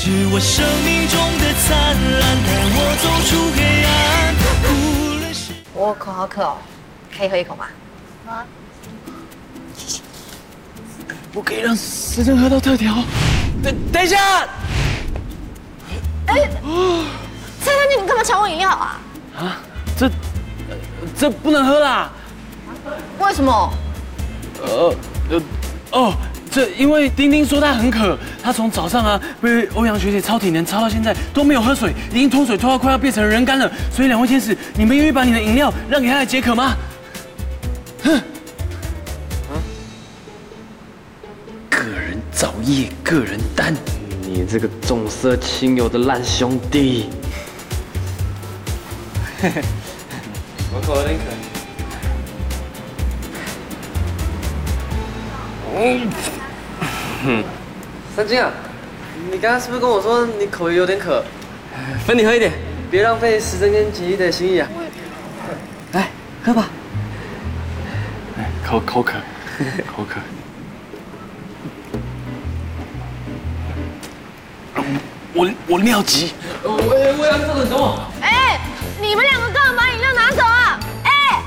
是我生命中的灿烂，带我走出黑暗。无论是我口好渴哦，可以喝一口吗？好啊。 我可以让时针喝到特调。等一下！ 哎，蔡将军，你干嘛抢我饮料啊？ 啊，这不能喝啦！ 为什么？ 这因为丁丁说他很渴，他从早上被欧阳学姐超体能超到现在都没有喝水，已经脱水脱到快要变成人干了。所以两位天使，你们愿意把你的饮料让给他来解渴吗？哼！个人造业，个人担。你这个重色轻友的烂兄弟！嘿嘿，我口有点渴。三金啊，你刚刚是不是跟我说你口有点渴？分你喝一点，别浪费时针跟锦衣的心意啊！来，喝吧。哎，口渴，口渴。我尿急，我要坐着等我。 哎，你们两个干嘛把饮料拿走啊？哎！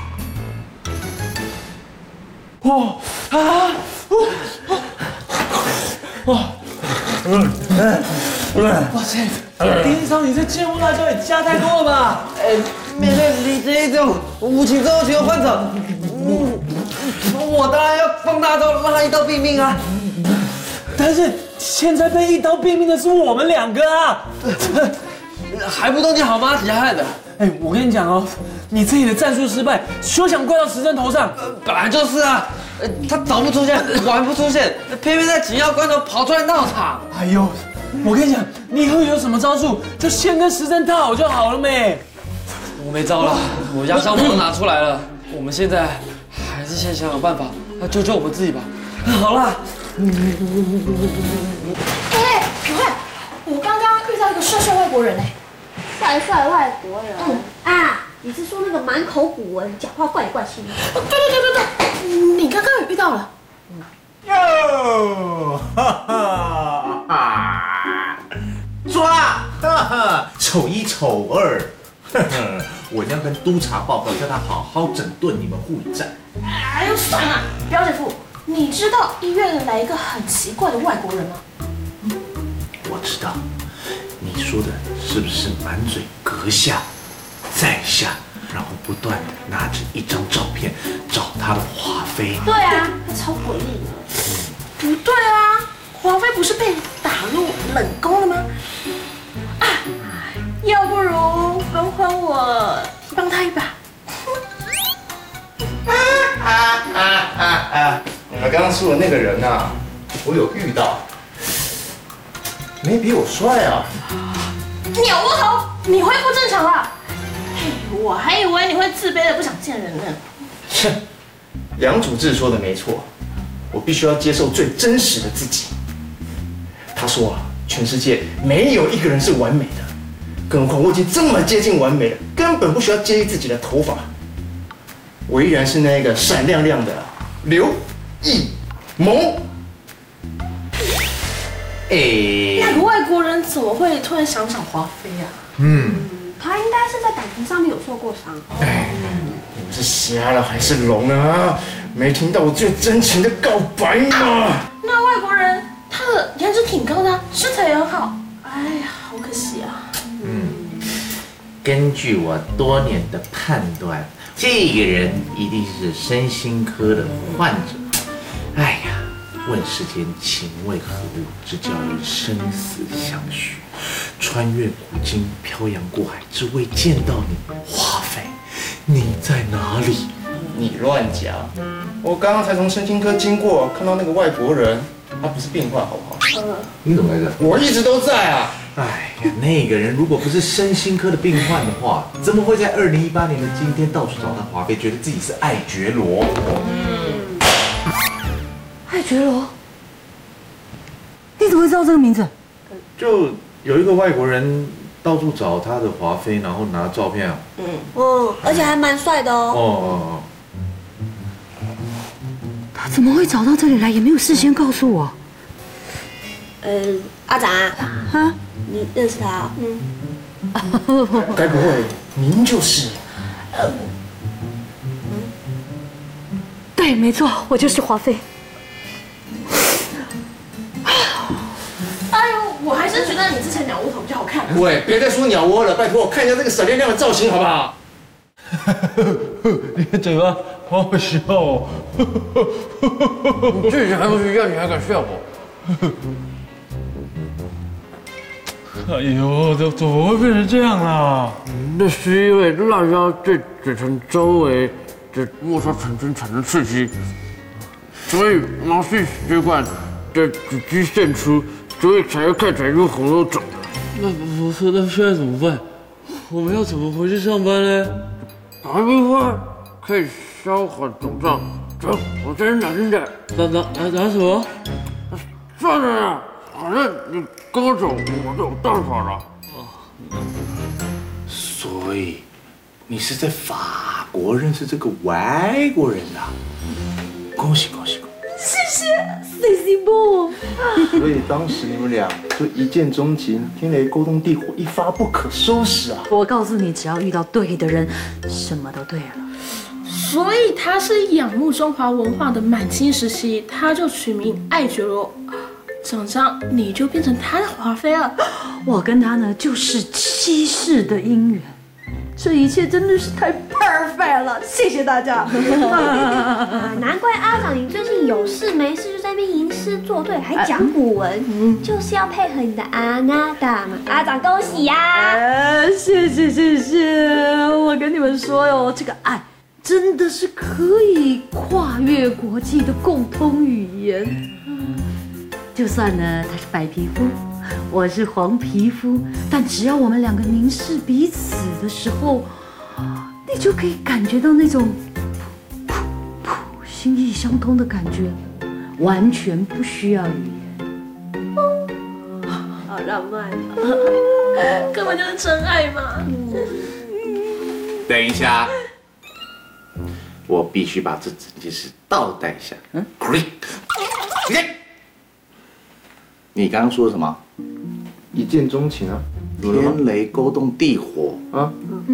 抱歉，丁少，你这芥末辣椒也加太多了吧？面对你这种无情周情的患者，我当然要放大招，让他一刀毙命啊！但是现在被一刀毙命的是我们两个啊，还不都你好妈提害的？哎，我跟你讲哦，你自己的战术失败，休想怪到时针头上。本来就是啊，他早不出现，晚不出现，偏偏在紧要关头跑出来闹场。哎呦，我跟你讲，你以后有什么招数，就先跟时针套好就好了没？我没招了，我压箱宝都拿出来了，我们现在还是先想想办法，救救我们自己吧。好啦。 哎，赶快！我刚刚遇到一个帅帅外国人帅帅外国人。啊，你是说那个满口古文，讲话怪里怪气的？ 对，你刚刚也遇到了。 哟，哈哈哈！抓！哈哈，丑一丑二。呵呵，我一定要跟督察报告，叫他好好整顿你们护理站。 哎呦，算了，彪姐夫。你知道医院来一个很奇怪的外国人吗？ 我知道，你说的是不是满嘴阁下在下，然后不断的拿着一张照片找他的华妃？ 对啊，他超诡异的。 不对啊，华妃不是被打入冷宫了吗？啊，要不如还我帮他一把。 你们刚刚说的那个人啊，我有遇到，没比我帅啊。 鸟窝头，你恢复正常了。我还以为你会自卑的不想见人呢。 切，杨主治说的没错，我必须要接受最真实的自己。他说啊，全世界没有一个人是完美的，更何况我已经这么接近完美了，根本不需要介意自己的头发。我依然是那个闪亮亮的刘一萌。 那个外国人怎么会突然想找华妃啊？ 他应该是在感情上面有受过伤。 你们是瞎了还是聋了啊？没听到我最真情的告白吗？ 那外国人他的颜值挺高的啊，身材也很好。哎呀，好可惜啊。 根据我多年的判断，这个人一定是身心科的患者。哎呀，问世间情为何物，只叫人生死相许。穿越古今，漂洋过海，只为见到你，华妃，你在哪里？你乱讲！我刚刚才从身心科经过，看到那个外国人，他不是病患，好不好？你怎么来着？我一直都在啊。哎呀，那个人如果不是身心科的病患的话，怎么会在2018年的今天到处找他华妃，觉得自己是爱觉罗？ 爱觉罗，你怎么会知道这个名字？ 就有一个外国人到处找他的华妃，然后拿照片啊。 而且还蛮帅的哦。 他怎么会找到这里来，也没有事先告诉我？ 阿展啊， 你认识他？ 该不会您就是？ 对，没错，我就是华妃。 哎呦，我还是觉得你之前鸟窝头比较好看。 喂，别再说鸟窝了，拜托我看一下这个闪亮亮的造型好不好？ 你的嘴巴好好笑哦！ 你自己还不是一样，你还敢笑我？ 哎呦，怎么会变成这样啦？ 那是因为辣椒对嘴唇周围的摩擦神经产生刺激，所以毛细血管的咀肌渗出，所以才会看起来又红又肿的。 那现在怎么办？我们要怎么回去上班呢？ 还不快，可以消缓肿胀。走，我带你拿进去。 拿什么？ 算了啦，反正你跟我走，我就有办法了。 所以你是在法国认识这个外国人的、恭喜恭喜恭喜！ 谢谢不？ 所以当时你们俩就一见钟情，天雷勾动地火，一发不可收拾啊！ 我告诉你，只要遇到对的人，什么都对了。 所以他是仰慕中华文化的满清时期，他就取名爱觉罗。长这样你就变成他的华妃了。 我跟他呢，就是7世的姻缘。这一切真的是太 perfect 了，谢谢大家。 难怪阿长你最近有事没事就在那边吟诗作对，还讲古文，就是要配合你的阿娜达嘛。阿长恭喜呀！ 谢谢，我跟你们说哟，这个爱真的是可以跨越国际的共通语言。就算呢他是白皮肤，我是黄皮肤，但只要我们两个凝视彼此的时候，你就可以感觉到那种心意相通的感觉，完全不需要语言。 好浪漫， 根本就是真爱嘛。 等一下，我必须把这整件事倒带一下。Quick， 你刚刚说什么？ 一见钟情啊！ 天雷勾动地火啊！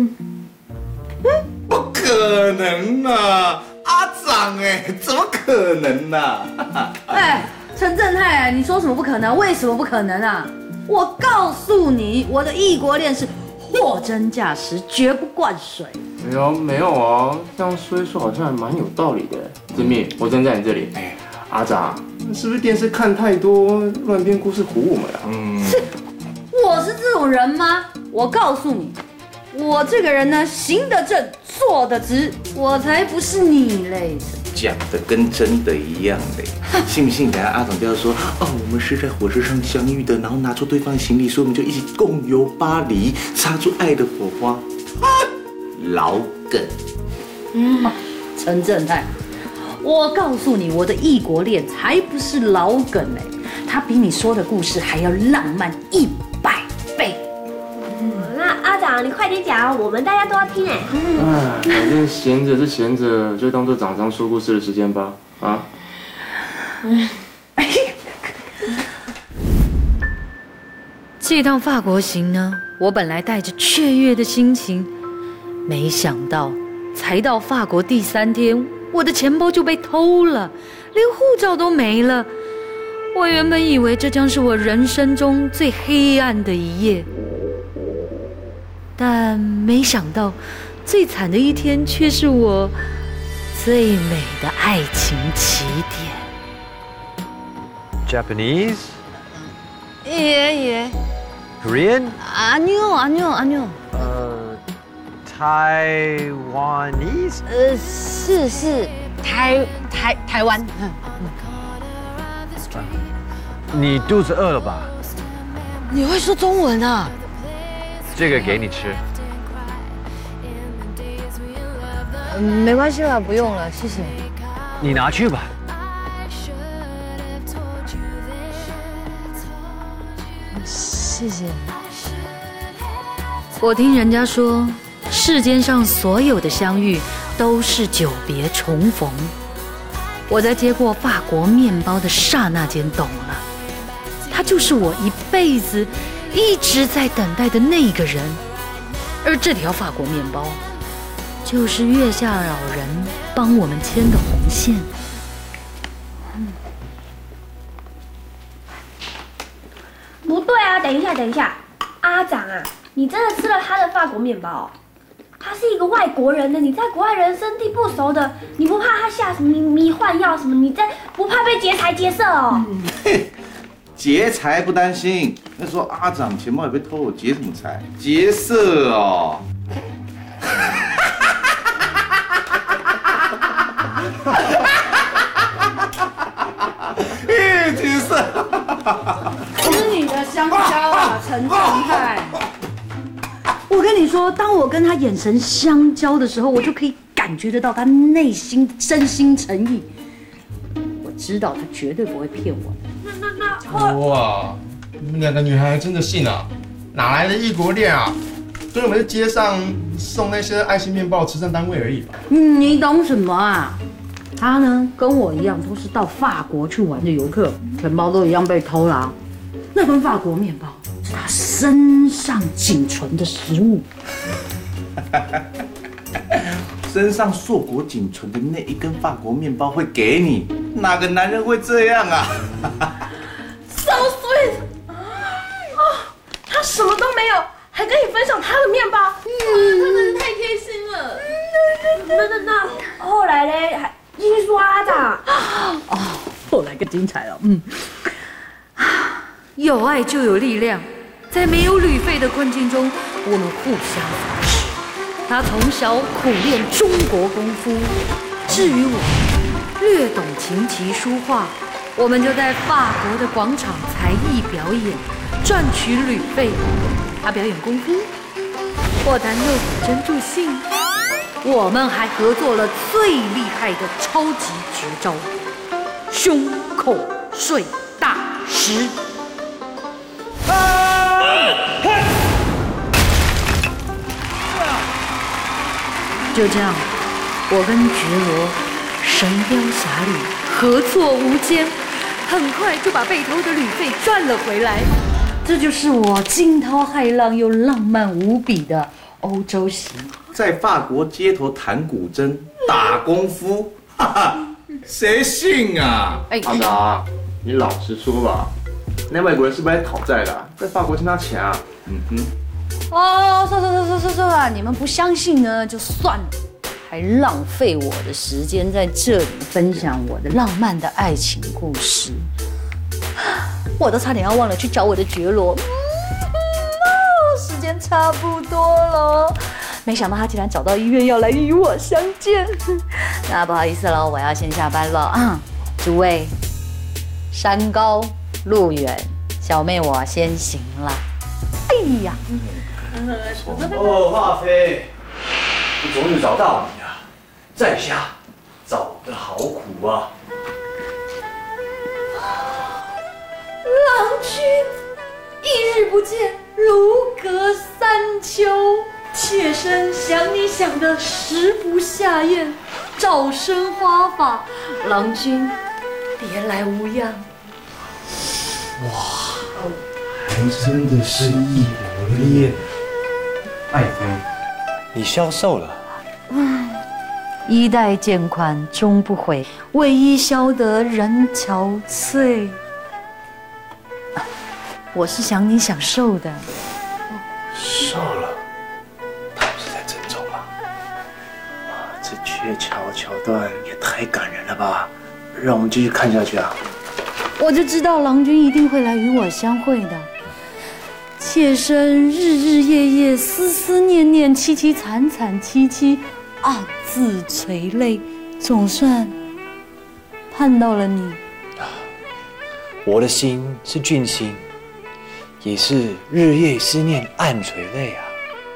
不可能啊！阿长哎，怎么可能啊？ 哎，陈正泰，你说什么不可能？为什么不可能啊？我告诉你，我的异国恋是货真价实，绝不灌水。 没有啊，这样说一说好像还蛮有道理的。子密，我站在你这里。哎，阿长，你是不是电视看太多，乱编故事唬我们啊？ 我是这种人吗？我告诉你，我这个人呢，行得正，坐得直，我才不是你类的。 讲的跟真的一样嘞，信不信？等下阿长就要说哦，我们是在火车上相遇的，然后拿出对方的行李，所以我们就一起共游巴黎，擦出爱的火花。老梗。 陈正泰，我告诉你，我的异国恋才不是老梗嘞，它比你说的故事还要浪漫100倍。 那阿长你快点讲，我们大家都要听哎。 反正闲着是闲着，就当做长长说故事的时间吧。啊。 这趟法国行呢，我本来带着雀跃的心情，没想到才到法国第3天，我的钱包就被偷了，连护照都没了。我原本以为这将是我人生中最黑暗的一页，但没想到最惨的一天却是我最美的爱情起点。 Japanese? 예. Korean? 아니요. Taiwanese? 是台湾。 你肚子饿了吧？ 你会说中文啊？ 这个给你吃。 没关系啦，不用了，谢谢。 你拿去吧。 谢谢。 我听人家说，世间上所有的相遇都是久别重逢。我在接过法国面包的刹那间懂了，它就是我一辈子一直在等待的那个人。而这条法国面包，就是月下老人帮我们牵的红线。 不对啊，等一下，阿长啊，你真的吃了他的法国面包？他是一个外国人呢，你在国外人生地不熟的，你不怕他下什么迷幻药什么？你不怕被劫财劫色哦？ 劫财不担心，那时候阿长钱包也被偷了，劫什么财？劫色哦。劫色。 吃你的香蕉啊，陈正泰！我跟你说，当我跟他眼神相交的时候，我就可以感觉得到他内心真心诚意。我知道他绝对不会骗我的。 哇，你们两个女孩真的信啊？哪来的异国恋啊？所以我们在街上送那些爱心面包慈善单位而已吧。 你懂什么啊？他呢，跟我一样，都是到法国去玩的游客，钱包都一样被偷了。那份法国面包是他身上仅存的食物。 身上硕果仅存的那一根法国面包会给你，哪个男人会这样啊 ？So sweet！ 他什么都没有，还跟你分享他的面包，他真的太贴心了。 那后来嘞，还继续说阿长。 后来更精彩了。有爱就有力量，在没有旅费的困境中，我们互相扶持。他从小苦练中国功夫，至于我略懂琴棋书画，我们就在法国的广场才艺表演，赚取旅费。他表演功夫，我弹肉骨珍珠信。我们还合作了最厉害的超级绝招——胸口碎大石。就这样，我跟觉罗神雕侠侣，合作无间，很快就把被偷的旅费赚了回来。这就是我惊涛骇浪又浪漫无比的欧洲行。 在法国街头弹古筝、打功夫，哈哈，谁信啊？ 阿达，你老实说吧，那外国人是不是来讨债的？在法国欠他钱啊？ 算了，你们不相信呢就算了，还浪费我的时间在这里分享我的浪漫的爱情故事，我都差点要忘了去找我的觉罗。时间差不多了，没想到他竟然找到医院要来与我相见。那不好意思了，我要先下班了。诸位，山高路远，小妹我先行了。哎呀！ 华妃，我终于找到你了，在下找得好苦啊！ 郎君，一日不见，如隔三秋。妾身想你想得食不下咽，早生花发，郎君别来无恙。 哇，还真的是一模一样。爱妃，你消瘦了。 衣带渐宽终不悔，为伊消得人憔悴。我是想你想瘦的。 瘦了，他不是在郑州吗？哇，这鹊桥桥段也太感人了吧！让我们继续看下去啊！ 我就知道郎君一定会来与我相会的。妾身日日夜夜思思念念，凄凄惨惨戚戚，暗自垂泪，总算盼到了你。 我的心是俊心，也是日夜思念，暗垂泪啊。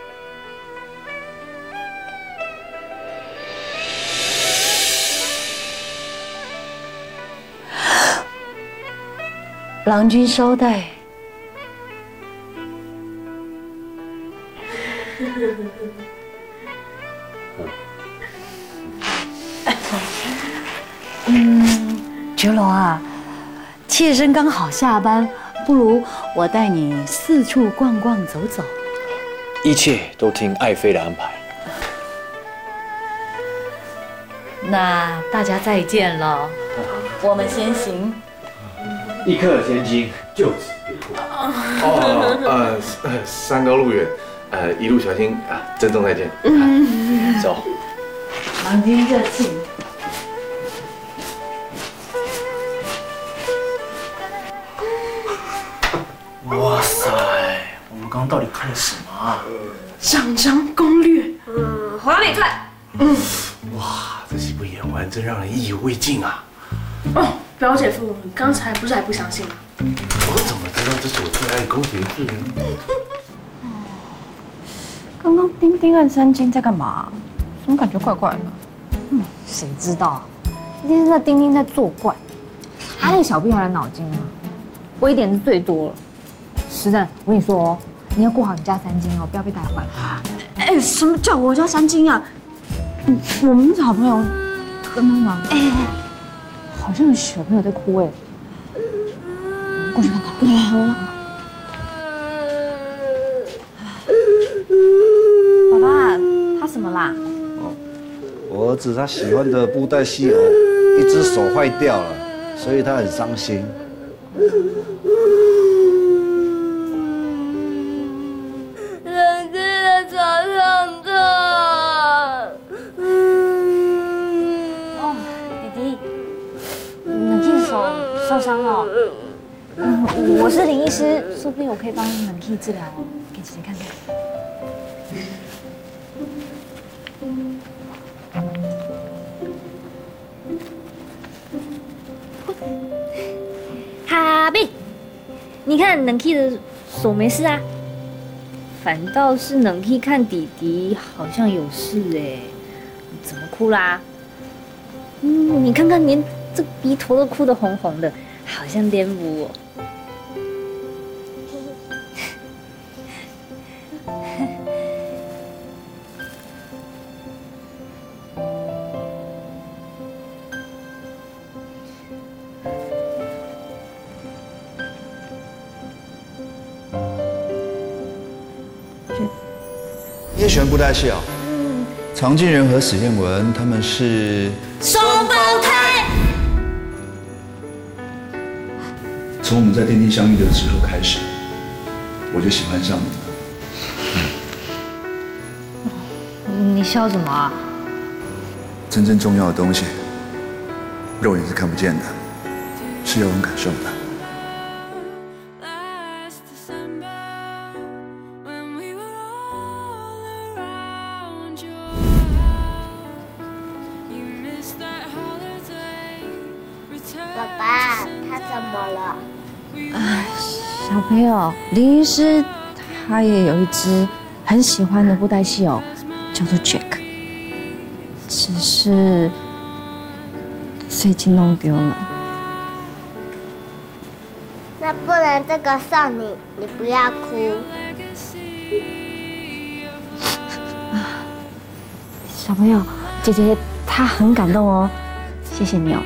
郎君稍待。觉罗啊，妾身刚好下班， 不如我带你四处逛逛走走。 一切都听爱妃的安排。 那大家再见了，我们先行。 立刻前进，就此别过。 山高路远，一路小心啊！珍重再见。走。 忙您热情。 哇塞，我们刚刚到底看了什么啊？ 长张攻略。 华美传。 哇，这几部演完真让人意犹未尽啊！ 哦，表姐夫，你刚才不是还不相信吗？ 我怎么知道这是我最爱的宫廷剧呢？ 刚刚丁丁和三金在干嘛？怎么感觉怪怪的？谁知道啊？一定是那丁丁在作怪。他那个小屁孩的脑筋啊，我一点是最多了。实在，我跟你说哦，你要顾好你家三金哦，不要被带坏。哎，什么叫我家三金啊？我们是好朋友，跟他玩。哎，好像有小朋友在哭哎，过去看看。好啊。爸爸，他什么啦？ 我儿子他喜欢的布袋戏偶，一只手坏掉了，所以他很伤心。 冷气在床上的。 哦，弟弟，冷气手受伤了。我是林医师，说不定我可以帮你冷气治疗哦，给姐姐看看。 哈比，你看冷 K 的手没事啊，反倒是冷 K 看弟弟好像有事哎，怎么哭啦？你看看连这鼻头都哭得红红的，好像癫痫哦。 你也喜欢布袋戏哦？常进人和史艳文他们是双胞胎。 从我们在电梯相遇的时候开始，我就喜欢上你了。 你笑什么啊？ 真正重要的东西，肉眼是看不见的，是要用感受的。 爸爸，他怎么了？ 小朋友，林医师他也有一只很喜欢的布袋戏偶，叫做 Jack， 只是最近弄丢了。 那不然这个送你，你不要哭。 小朋友，姐姐她很感动哦，谢谢你哦。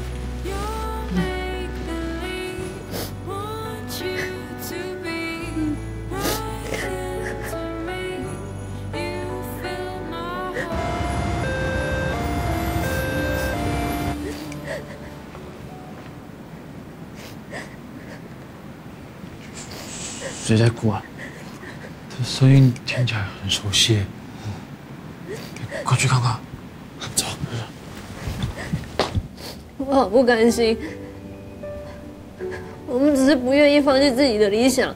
谁在哭啊？这声音听起来很熟悉，快去看看。走。 我好不甘心，我们只是不愿意放弃自己的理想，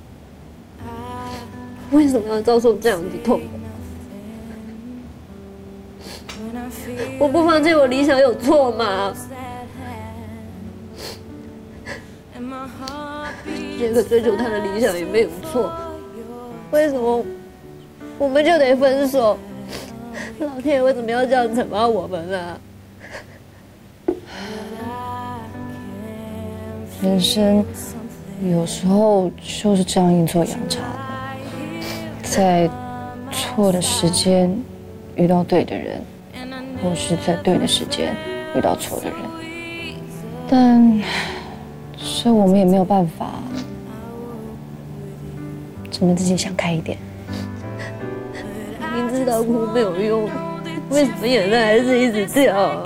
为什么要遭受这样的痛苦？我不放弃我理想有错吗？杰克追求他的理想也没有错，为什么我们就得分手？老天爷为什么要这样惩罚我们啊？ 人生有时候就是这样阴错阳差，在错的时间遇到对的人，或是在对的时间遇到错的人，但这我们也没有办法。 只能自己想开一点。明知道哭没有用，为什么眼泪还是一直掉？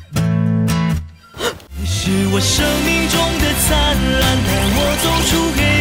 你是我生命中的灿烂，带我走出黑暗。